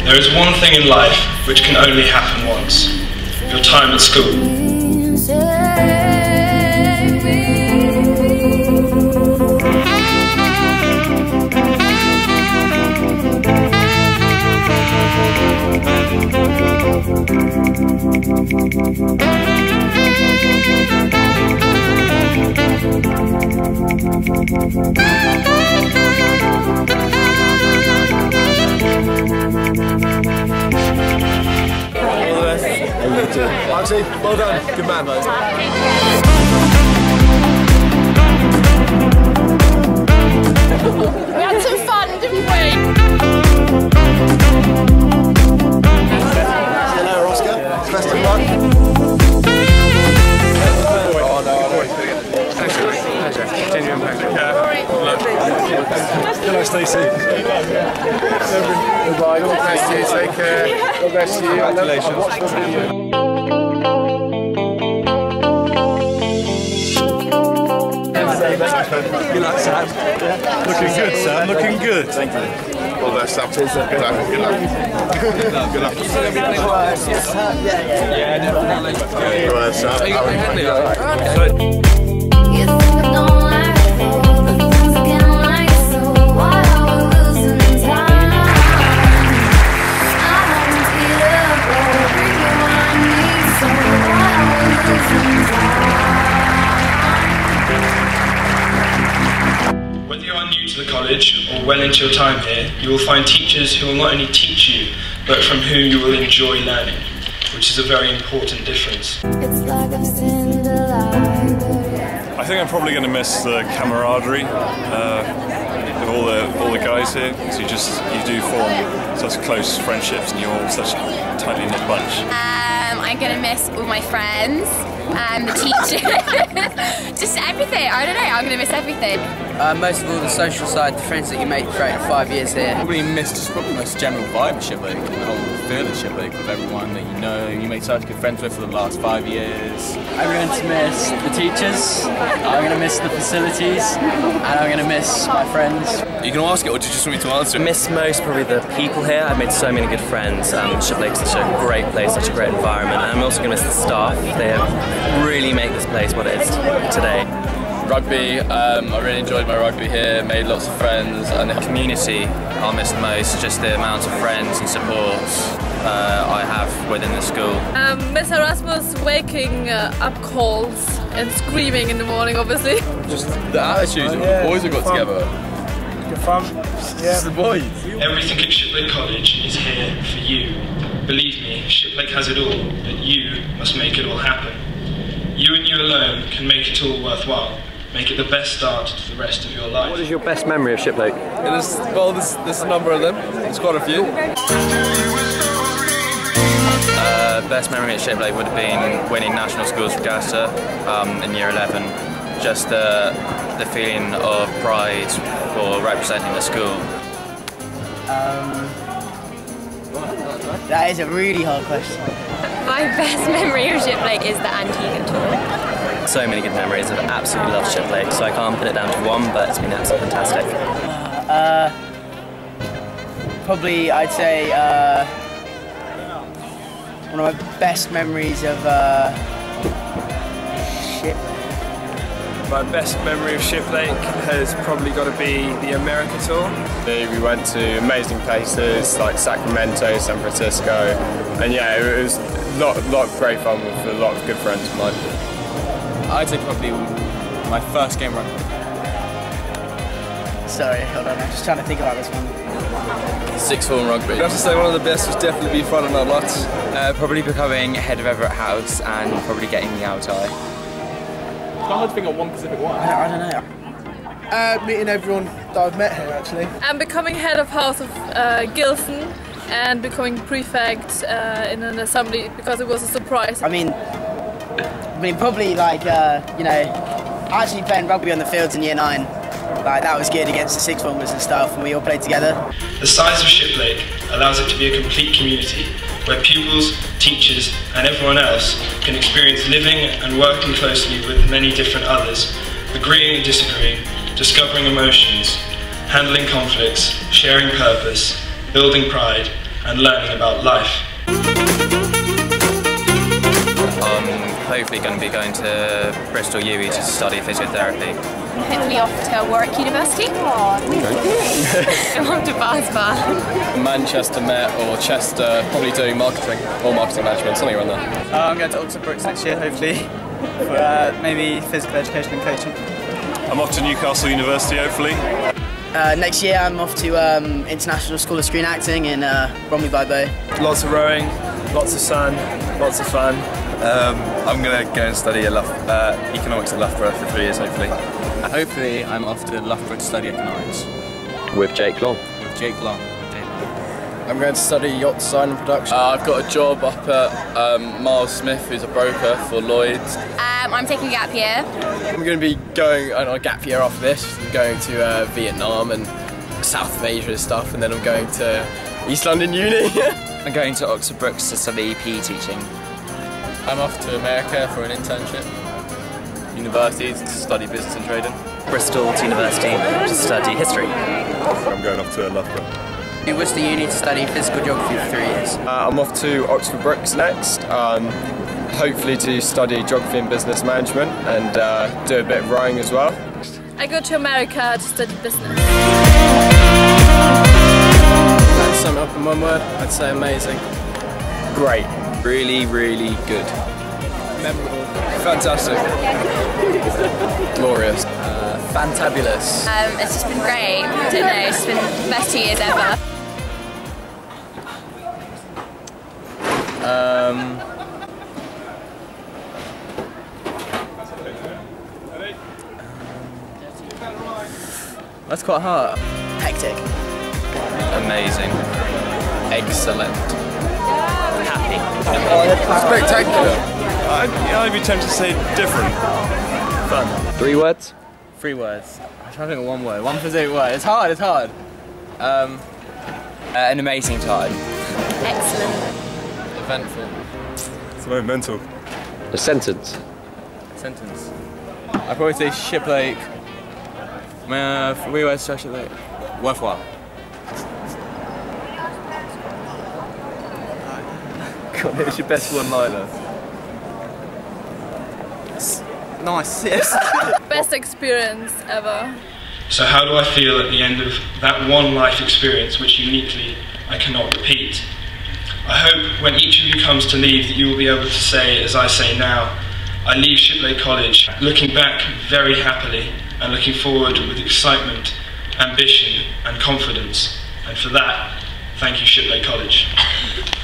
There is one thing in life which can only happen once: your time at school. Maxie, well done. Good man, mate. We had some fun, didn't we? Hello, Oscar. Best of luck. Genuine pleasure. Hello, Stacey. Goodbye. God bless you. Take care. God bless you. Congratulations. Good luck, Sam. Looking good, Sam. Looking good. Thank you. All the best, Sam. Good luck. Good luck. Good luck. Yeah, definitely. Good luck, Sam. Whether you are new to the college or well into your time here, you will find teachers who will not only teach you, but from whom you will enjoy learning, which is a very important difference. I think I'm probably going to miss the camaraderie of all the guys here, because you do form such close friendships and you're all such a tightly knit bunch. I'm going to miss all my friends, the teachers, just everything. I don't know, I'm going to miss everything. Most of all the social side, the friends that you make throughout 5 years here. Probably miss just probably the most general vibe of Shiplake, the whole feel of Shiplake, with everyone that you know, you made such good friends with for the last 5 years. I'm going to miss the teachers, I'm going to miss the facilities, and I'm going to miss my friends. You can ask it, or do you just want me to answer? I miss most probably the people here. I've made so many good friends. Shiplake's such a great place, such a great environment, and I'm also going to miss the staff. They really make this place what it is today. Rugby, I really enjoyed my rugby here, made lots of friends, and the community I'll miss the most, just the amount of friends and support I have within the school. Miss Erasmus waking up calls and screaming in the morning, obviously. Just the attitude of the boys who got together. Good fun. Just the boys. Everything at Shiplake College is here for you. Believe me, Shiplake has it all, but you must make it all happen. You and you alone can make it all worthwhile. Make it the best start to the rest of your life. What is your best memory of Shiplake? There's a number of them. There's quite a few. Best memory at Shiplake would have been winning National Schools Regatta in Year 11. Just the feeling of pride for representing the school. That is a really hard question. My best memory of Shiplake is the Antigua tour. So many good memories. I've absolutely loved Shiplake, so I can't put it down to one, but it's been absolutely fantastic. Probably I'd say one of my best memories of My best memory of Shiplake has probably got to be the America tour. We went to amazing places like Sacramento, San Francisco, and yeah, it was a lot of great fun with a lot of good friends of mine. I'd say probably my first game rugby. Sorry, hold on, I'm just trying to think about this one. Sixth form rugby. I have to say one of the best was definitely being front of our lot. Probably becoming head of Everett House and probably getting the out eye. It's hard to think of one specific one. I don't know. Meeting everyone that I've met here, actually. And becoming head of House of Gilson and becoming prefect in an assembly because it was a surprise. I mean probably like, you know, actually playing rugby on the fields in Year 9. Like, that was good against the sixth formers and stuff, and we all played together. The size of Shiplake allows it to be a complete community where pupils, teachers and everyone else can experience living and working closely with many different others, agreeing and disagreeing, discovering emotions, handling conflicts, sharing purpose, building pride and learning about life. Hopefully going to be going to Bristol UE to study physiotherapy. Hopefully off to work university. I'm off to Basbar. Manchester, Met or Chester, probably doing marketing or marketing management, something around there. I'm going to Oxford Brookes next year, hopefully, for maybe physical education and coaching. I'm off to Newcastle University, hopefully. Next year I'm off to International School of Screen Acting in Bromley by Bow. Lots of rowing, lots of sun, lots of fun. I'm going to go and study economics at Loughborough for 3 years, hopefully. Hopefully I'm off to Loughborough to study economics. With Jake Long? With Jake Long. I'm going to study yacht design and production. I've got a job up at Miles Smith, who's a broker for Lloyd's. I'm taking a gap year. I'm going to be going on a gap year after this. I'm going to Vietnam and South of Asia and stuff, and then I'm going to East London Uni. I'm going to Oxford Brookes to study PE teaching. I'm off to America for an internship. University to study business and trading. Bristol to university to study history. I'm going off to Loughborough. Worcester Uni to study physical geography for 3 years. I'm off to Oxford Brookes next, hopefully to study geography and business management and do a bit of rowing as well. I go to America to study business. To sum it up in one word, I'd say amazing. Great. Really, really good. Memorable. Fantastic. Glorious. Fantabulous. It's just been great. I don't know, it's been the best 2 years ever. That's quite hard. Hectic. Amazing. Excellent. Happy. Spectacular. I'd be tempted to say different. Fun. 3 words? 3 words. I'm trying to think of one word. One specific word. It's hard, it's hard. An amazing time. Excellent. Eventful. It's very mental. A sentence? Sentence. I'd probably say Shiplake. 3 words to Shiplake. Worthwhile. God, it was your best one-liner. Nice, yes. Best experience ever. So how do I feel at the end of that one life experience which uniquely I cannot repeat? I hope when each of you comes to leave that you will be able to say, as I say now, I leave Shiplake College looking back very happily and looking forward with excitement, ambition and confidence. And for that, thank you Shiplake College.